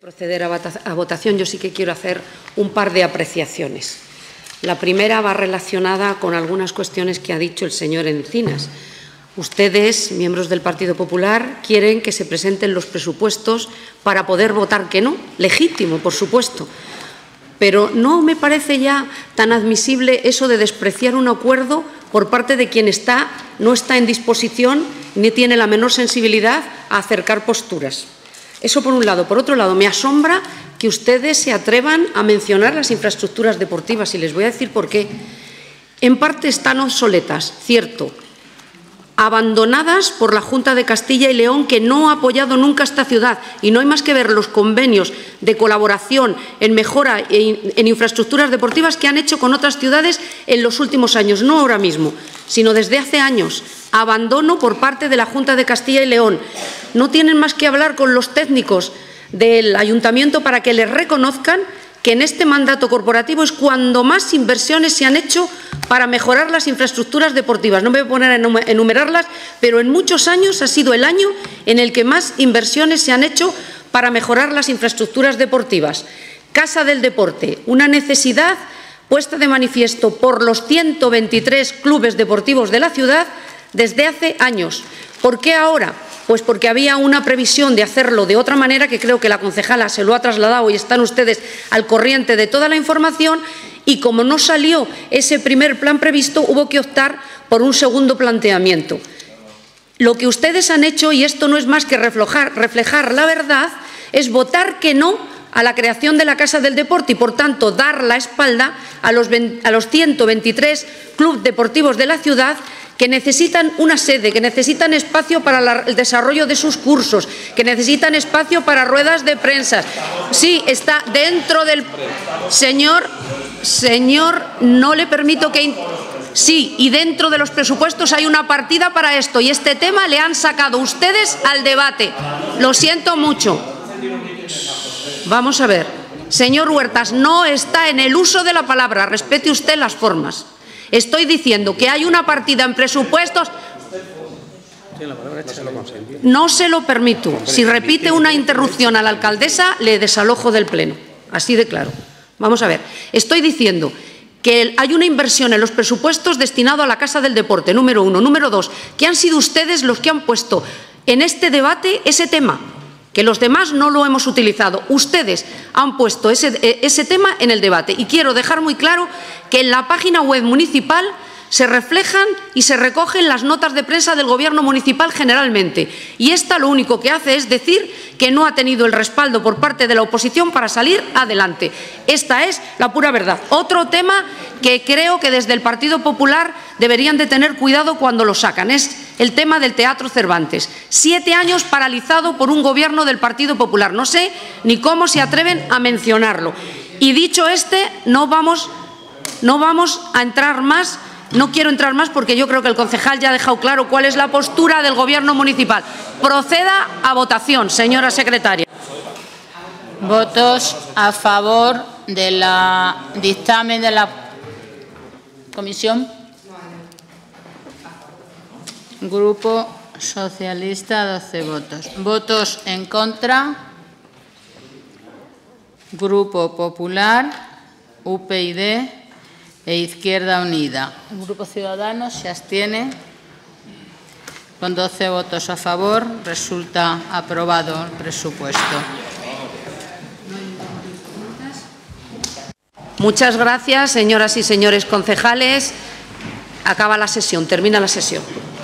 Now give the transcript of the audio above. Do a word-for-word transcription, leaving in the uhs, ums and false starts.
proceder a votación, yo sí que quiero hacer un par de apreciaciones. La primera va relacionada con algunas cuestiones que ha dicho el señor Encinas. Ustedes, miembros del Partido Popular, quieren que se presenten los presupuestos para poder votar que no. Legítimo, por supuesto. Pero no me parece ya tan admisible eso de despreciar un acuerdo por parte de quien está, no está en disposición ni tiene la menor sensibilidad a acercar posturas. Eso por un lado. Por otro lado, me asombra que ustedes se atrevan a mencionar las infraestructuras deportivas y les voy a decir por qué. En parte están obsoletas, cierto, abandonadas por la Junta de Castilla y León, que no ha apoyado nunca esta ciudad, y no hay más que ver los convenios de colaboración en mejora en infraestructuras deportivas que han hecho con otras ciudades en los últimos años, no ahora mismo, sino desde hace años. Abandono por parte de la Junta de Castilla y León. No tienen más que hablar con los técnicos del Ayuntamiento para que les reconozcan que en este mandato corporativo es cuando más inversiones se han hecho para mejorar las infraestructuras deportivas. No me voy a poner a enumerarlas, pero en muchos años ha sido el año en el que más inversiones se han hecho para mejorar las infraestructuras deportivas. Casa del Deporte, una necesidad puesta de manifiesto por los ciento veintitrés clubes deportivos de la ciudad desde hace años. ¿Por qué ahora? Pues porque había una previsión de hacerlo de otra manera, que creo que la concejala se lo ha trasladado y están ustedes al corriente de toda la información, y como no salió ese primer plan previsto, hubo que optar por un segundo planteamiento. Lo que ustedes han hecho, y esto no es más que reflejar, reflejar la verdad, es votar que no a la creación de la Casa del Deporte y, por tanto, dar la espalda a los, a los ciento veintitrés clubes deportivos de la ciudad que necesitan una sede, que necesitan espacio para la, el desarrollo de sus cursos, que necesitan espacio para ruedas de prensa. Sí, está dentro del... Señor, señor, no le permito que... Sí, y dentro de los presupuestos hay una partida para esto, y este tema le han sacado ustedes al debate. Lo siento mucho. Vamos a ver. Señor Huertas, no está en el uso de la palabra. Respete usted las formas. Estoy diciendo que hay una partida en presupuestos. No se lo permito. Si repite una interrupción a la alcaldesa, le desalojo del pleno. Así de claro. Vamos a ver. Estoy diciendo que hay una inversión en los presupuestos destinado a la Casa del Deporte, número uno. Número dos, que han sido ustedes los que han puesto en este debate ese tema, que los demás no lo hemos utilizado. Ustedes han puesto ese, ese tema en el debate. Y quiero dejar muy claro que en la página web municipal se reflejan y se recogen las notas de prensa del Gobierno municipal generalmente. Y esta lo único que hace es decir que no ha tenido el respaldo por parte de la oposición para salir adelante. Esta es la pura verdad. Otro tema que creo que desde el Partido Popular deberían de tener cuidado cuando lo sacan es el tema del Teatro Cervantes. Siete años paralizado por un gobierno del Partido Popular. No sé ni cómo se atreven a mencionarlo. Y dicho este, no vamos, no vamos a entrar más. No quiero entrar más porque yo creo que el concejal ya ha dejado claro cuál es la postura del Gobierno municipal. Proceda a votación, señora secretaria. Votos a favor del dictamen de la comisión. Grupo Socialista, doce votos. Votos en contra. Grupo Popular, U P YD e Izquierda Unida. El Grupo Ciudadanos se abstiene. Con doce votos a favor, resulta aprobado el presupuesto. Muchas gracias, señoras y señores concejales. Acaba la sesión, termina la sesión.